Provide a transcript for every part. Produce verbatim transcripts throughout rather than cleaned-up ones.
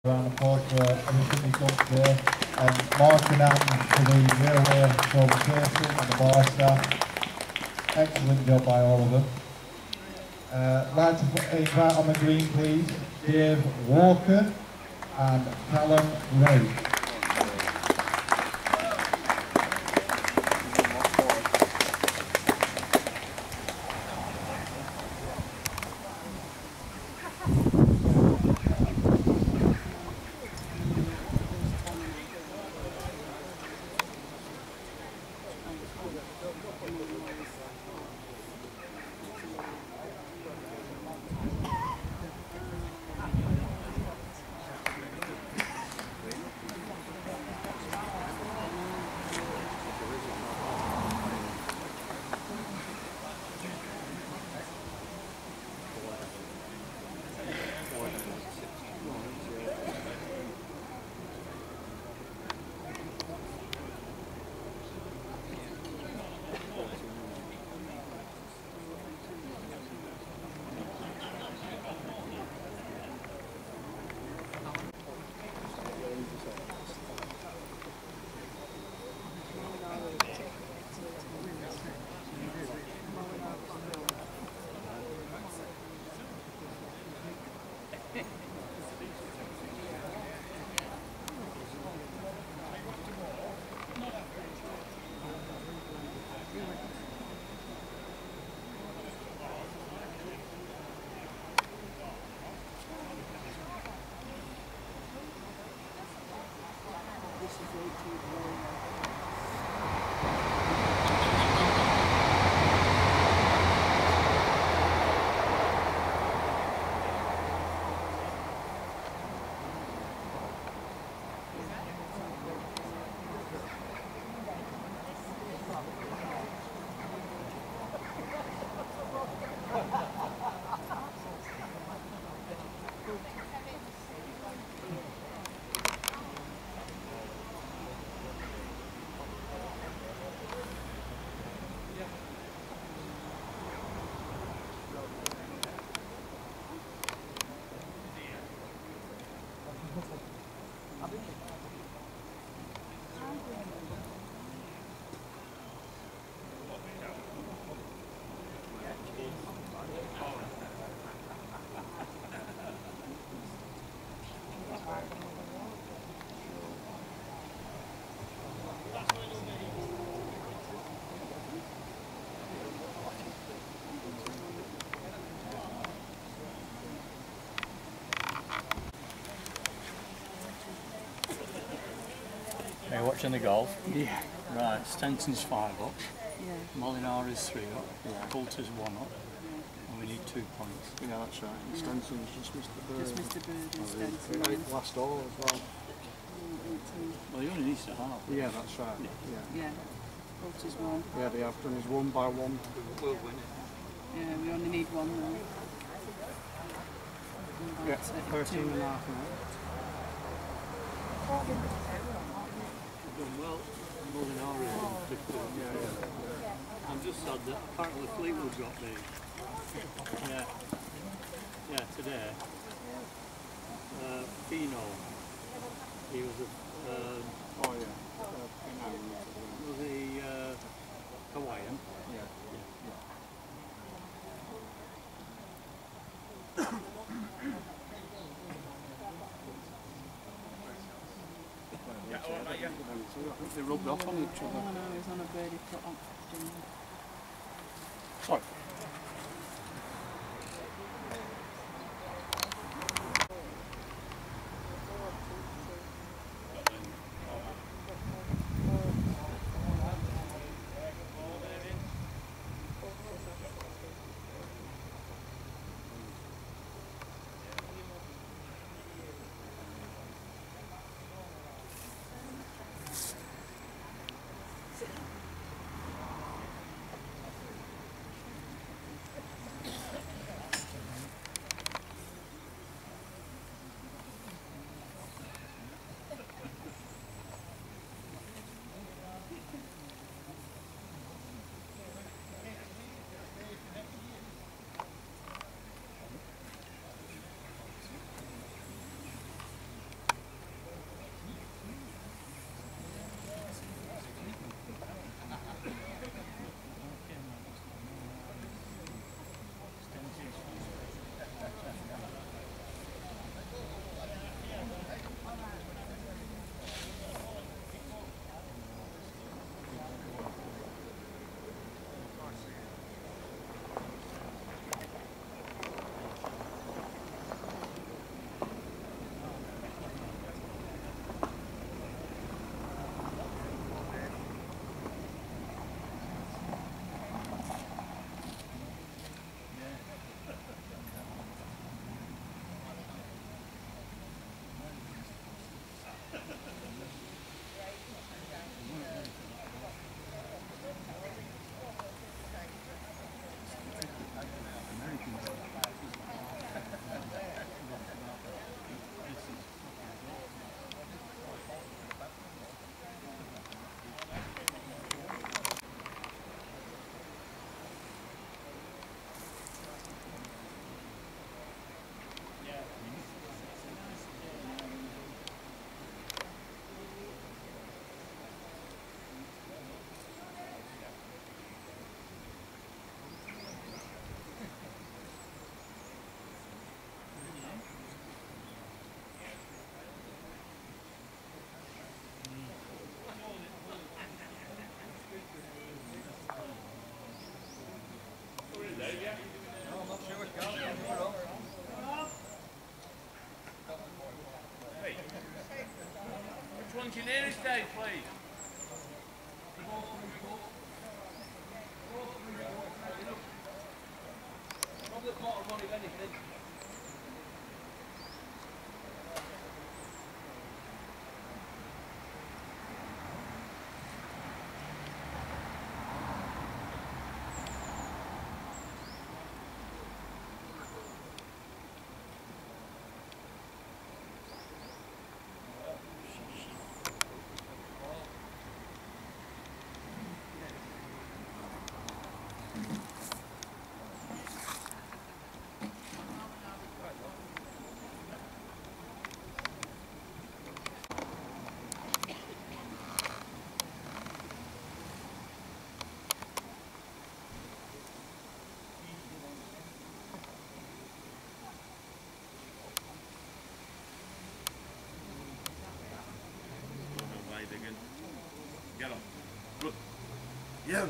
Round of applause for everything he's done today. And Martin and for the railway showcasing and the bar staff. Excellent job by all of them. Uh, I'd like to invite on the green, please, Dave Walker and Callum Ray. Are you watching the golf? Yeah. Right, Stenson's five up, Yeah. Molinari is three up, Yeah. Coulter's one up, and we need two points. Yeah, that's right. And Stenson's just missed the bird. Just missed the bird and Oh, Stenson. yeah. Eight last all as well. Well, he only needs to half. Yeah, that's right. Yeah. Yeah. Yeah. Coulter's one. Yeah, they have done his one by one. We'll win it. Yeah, we only need one though. One by Yeah, two. thirteen and a half now. Done well, Molinari is fifteen. Yeah, yeah. I'm just sad that apparently Fleetwood got me. Yeah. Yeah, today. Uh, Fino. He was a, um, Oh, yeah. Uh, Penang. was he uh, Hawaiian? Yeah. I think they rubbed off on each Oh other. no, he was on a birdie put on. Sorry. engineering stage, please. Probably a quarter money of anything. Get him. Good. Yeah.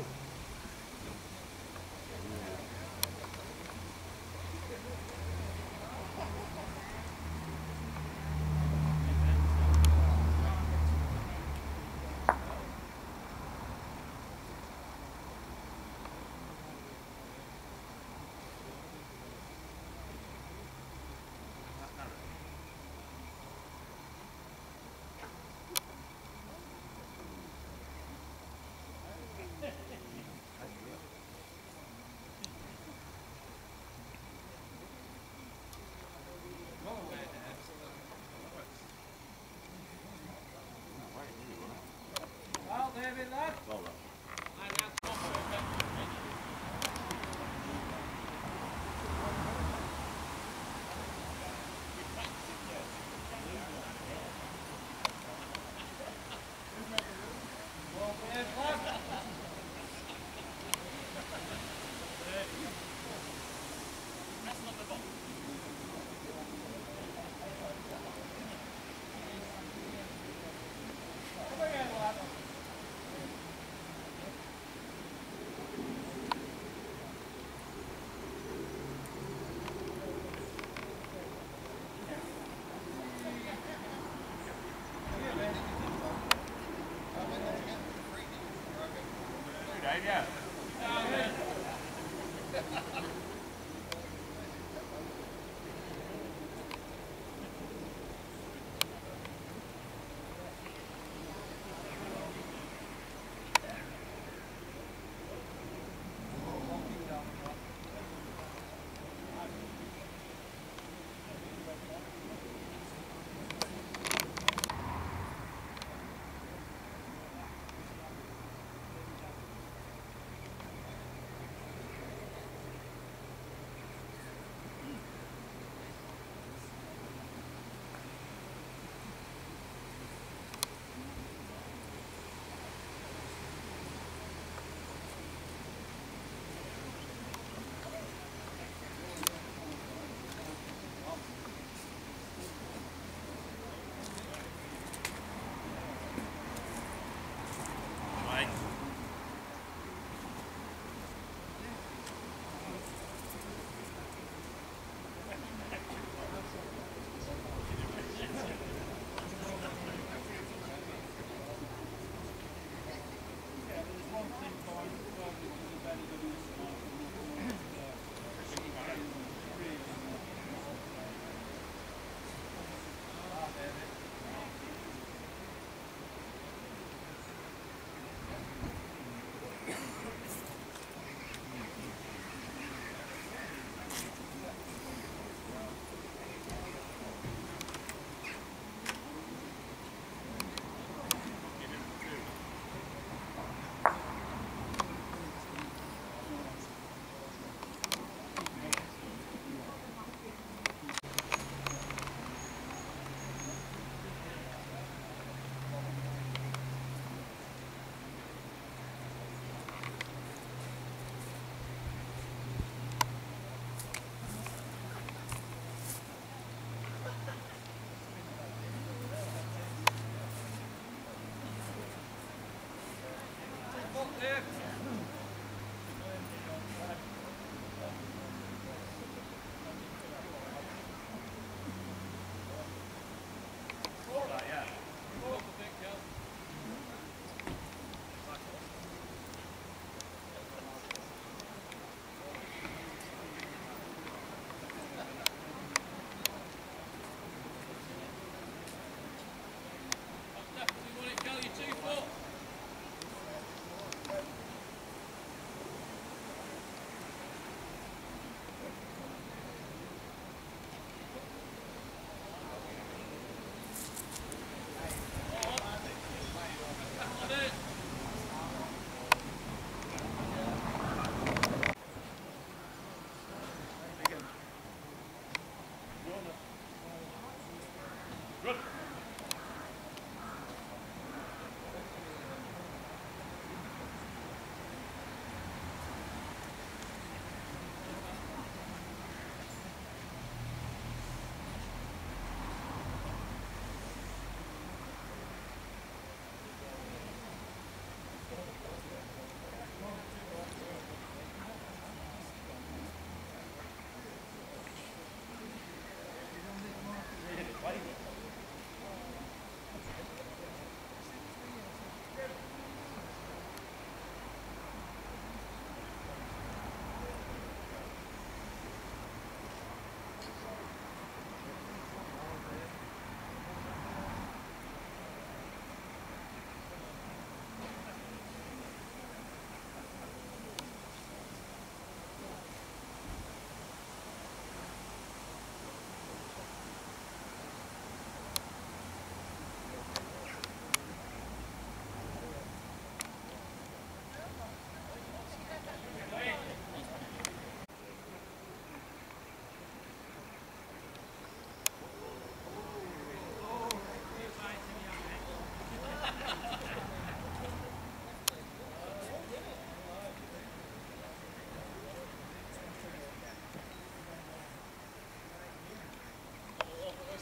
Yeah.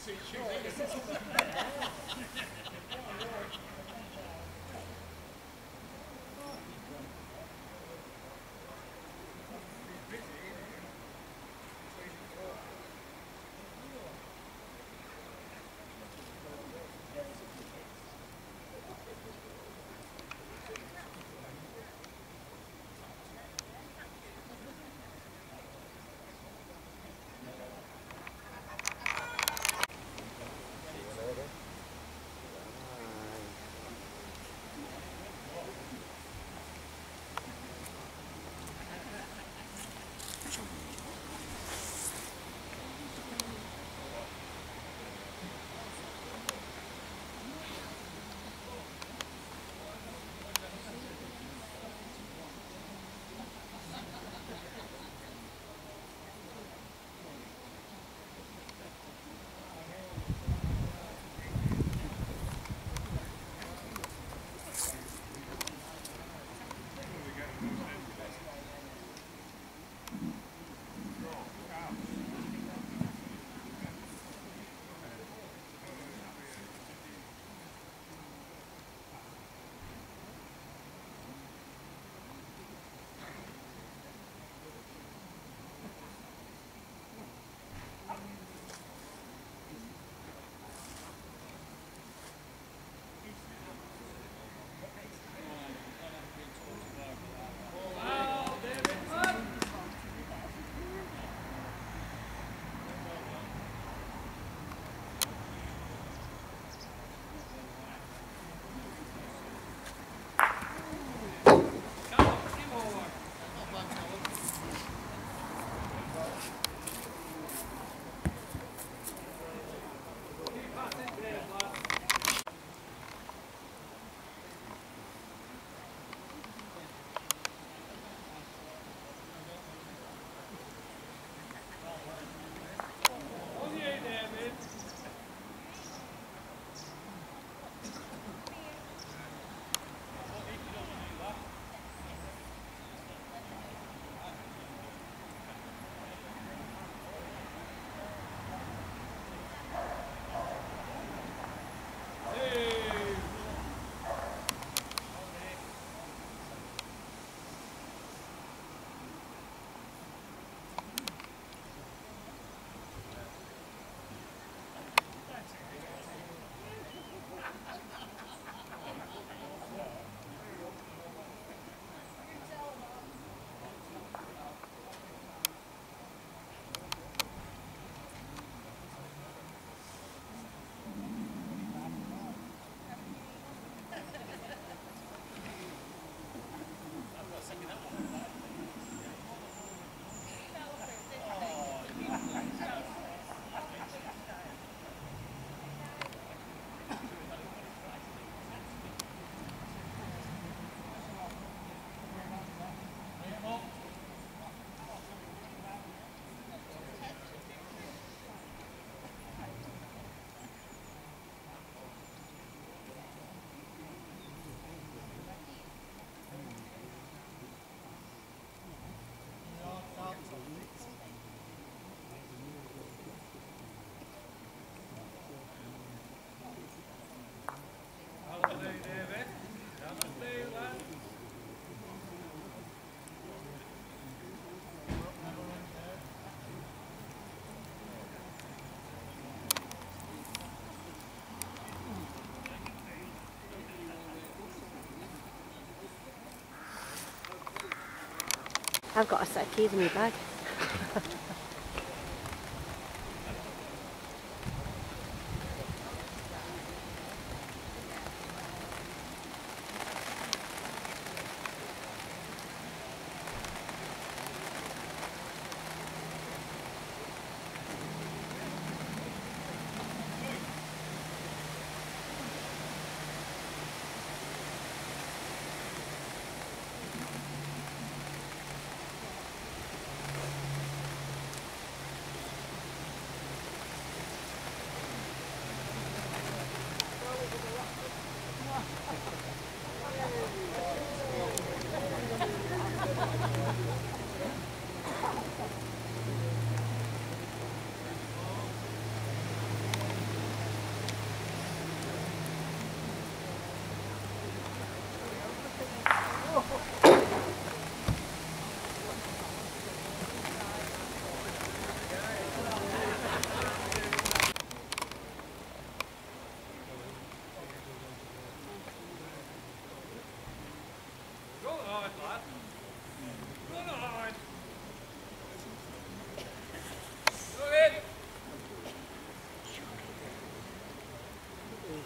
I've got a set of keys in my bag.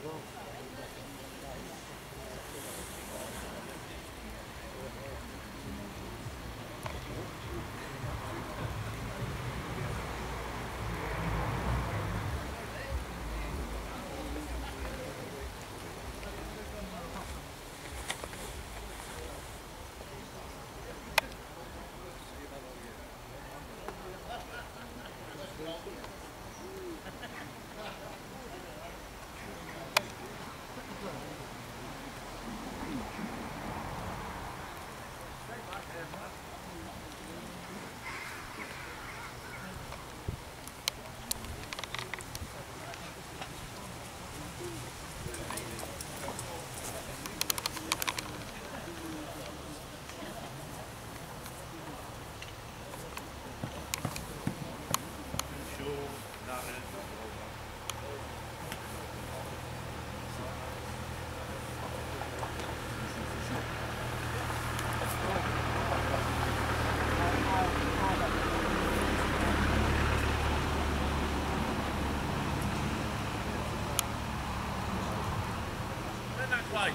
Play.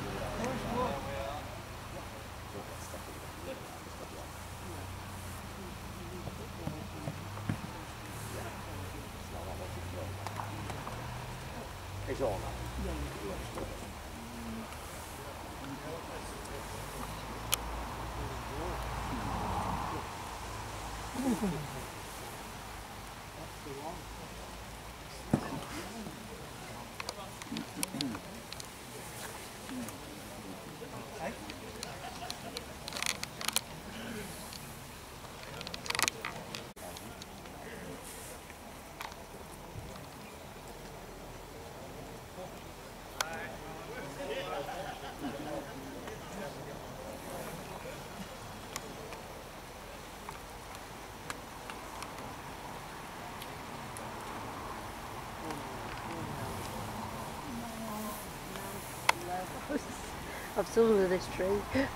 It's on. I've stood under this tree.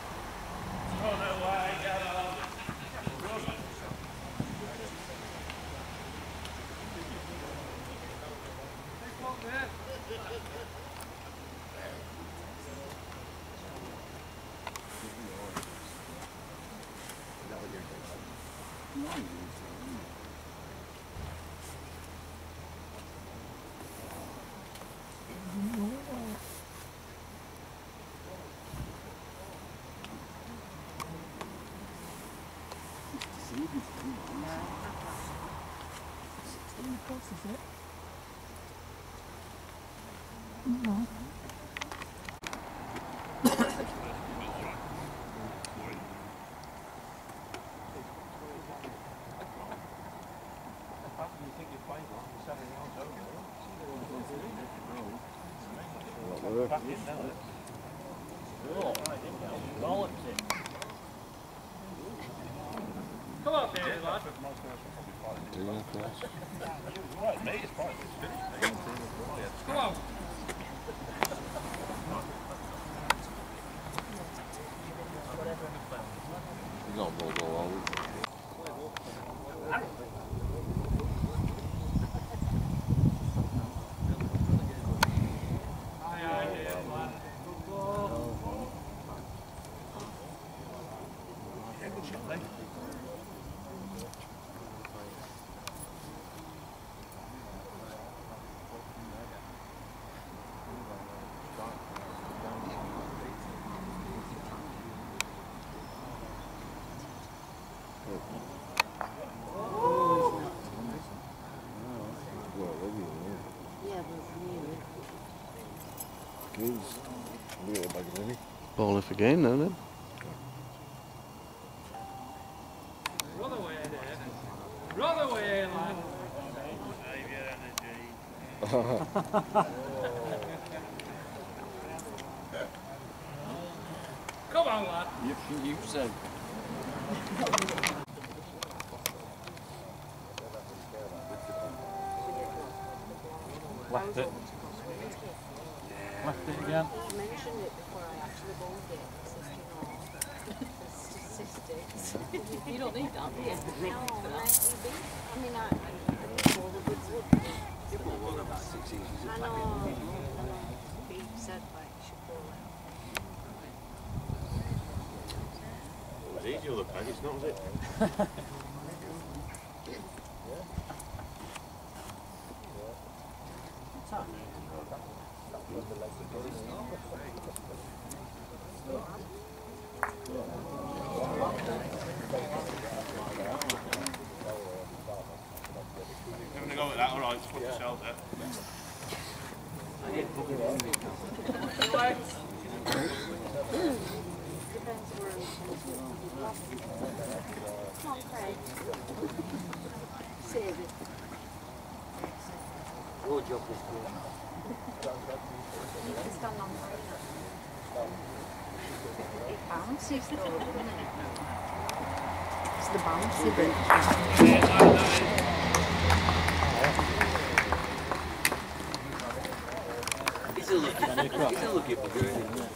Come on, Danny, lad. Right, mate, it's part of this. Come on. He's not rolled all over. Ball if again, no then. Run away, Dave. Run away, lad. Save your energy. Come on, lad. You, you said. Left it. Left it again. I mentioned it before I actually bought it. Statistics. You don't need that, do you? No, I mean, I, I, I just bought the goods. People were about six inches. I know. I know. other peg, it's not, is it? Having a go at that, alright, just put yourself there. Come on, Craig. Save it. Your job is good. You can stand on it. It bounces though, doesn't it? It's the bouncy bit. He's a lucky, he's a lucky bugger, isn't he?